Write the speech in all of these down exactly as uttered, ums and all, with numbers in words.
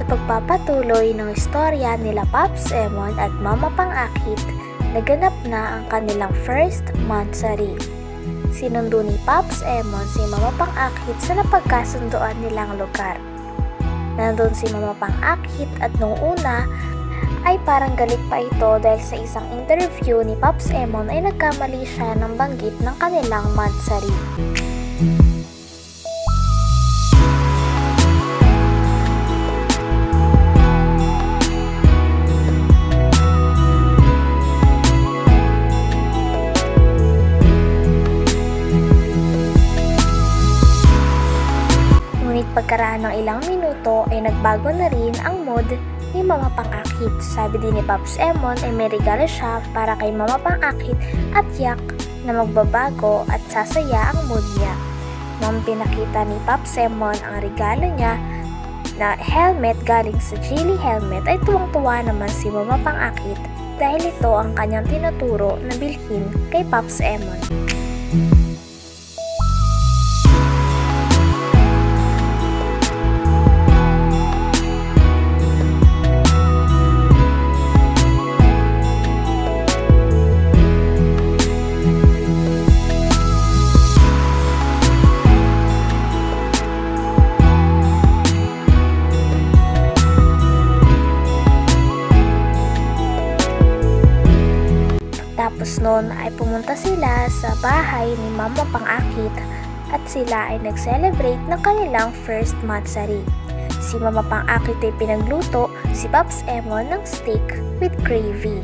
pagpapatuloy ng istorya nila Pops Emon at Mama Pang-akit, naganap na ang kanilang first monthsary. Sinundo ni Pops Emon si Mama Pang-akit sa napagkasunduan nilang lugar. Nandun si Mama Pang-akit at nung una ay parang galit pa ito dahil sa isang interview ni Pops Emon ay nagkamali siya ng banggit ng kanilang monthsary. Pagkaraan ng ilang minuto ay nagbago na rin ang mood ni Mama Pang-akit. Sabi din ni Pops Emon ay may regalo siya para kay Mama Pang-akit at yak na magbabago at sasaya ang mood niya. Nang pinakita ni Pops Emon ang regalo niya na helmet galing sa Geely Helmet ay tuwang-tuwa naman si Mama Pang-akit dahil ito ang kanyang tinuturo na bilhin kay Pops Emon. Tapos noon ay pumunta sila sa bahay ni Mama Pang-akit at sila ay nag-celebrate ng kanilang first monthsary. Si Mama Pang-akit ay pinagluto si Pops Emon ng steak with gravy.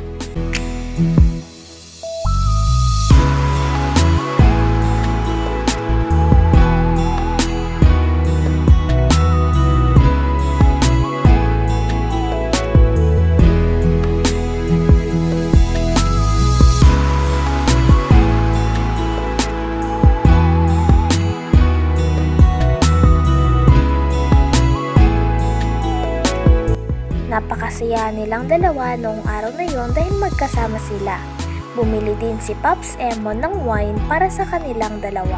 Napakasaya nilang dalawa noong araw na yon dahil magkasama sila. Bumili din si Pops Emon ng wine para sa kanilang dalawa.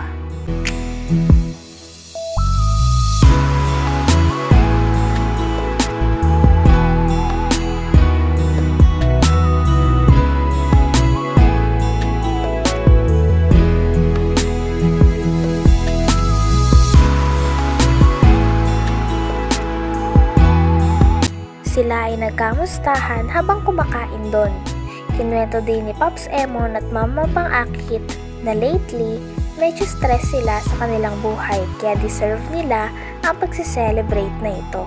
Sila ay nagkamustahan habang kumakain doon. Kinuwento din ni Pops Emon at Mama Pang-akit na lately, medyo stress sila sa kanilang buhay kaya deserve nila ang pagsi-celebrate na ito.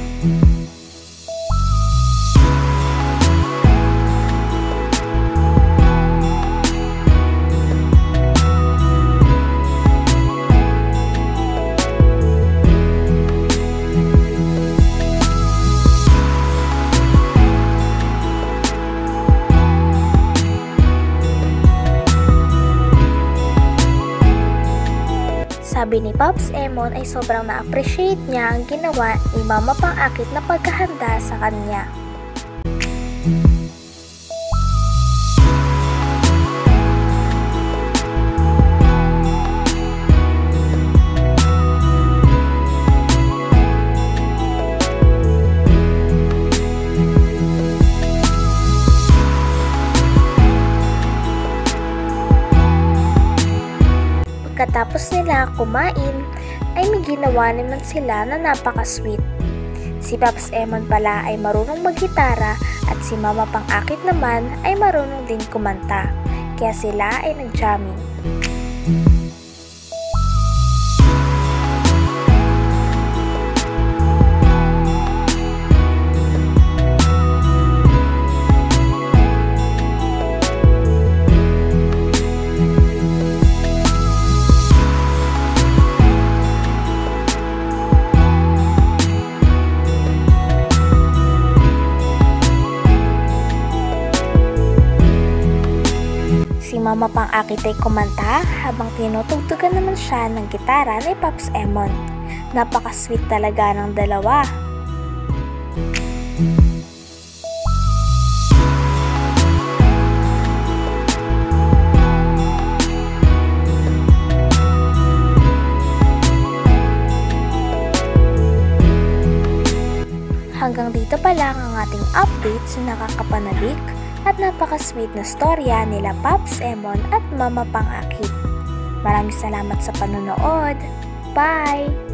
Sabi ni Pops Emon ay sobrang na-appreciate niya ang ginawa ni Mama Pang-akit na paghahanda sa kanya. Pagkatapos nila kumain, ay may ginawa naman sila na napaka-sweet. Si Pops Emon pala ay marunong maggitara at si Mama Pang-akit naman ay marunong din kumanta, kaya sila ay nag-jamming. Si Mama Pang-akit ay kumanta habang tinutugtugan naman siya ng gitara ni Pops Emon. Napaka-sweet talaga ng dalawa. Hanggang dito pa lang ang ating updates na nakakapanabik at napaka-sweet na storya nila Pops Emon at Mama Pang-akit. Maraming salamat sa panonood. Bye!